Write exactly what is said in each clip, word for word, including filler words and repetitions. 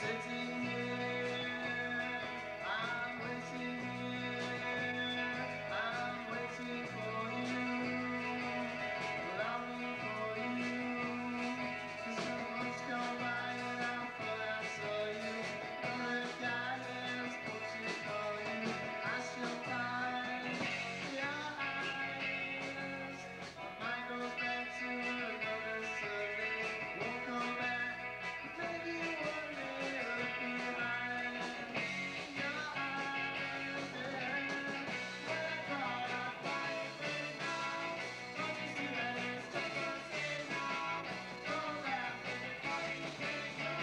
Sitting here, I'm waiting here, I'm waiting for you, longing for you. So much gone by and I thought I saw you. No guidance, won't you call you? I still find your eyes. My mind goes back to another Sunday. Won't come back, maybe one day look behind your eyes. Yeah. When I call, I find it now. Don't you see that it's just us here now? Don't laugh before you can go.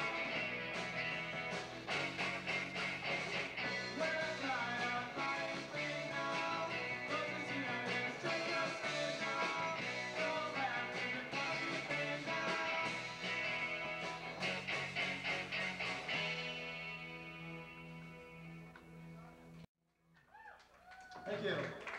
When I cry, I find it now. Don't you see that it's just us here now? Don't laugh before you can go. Thank you.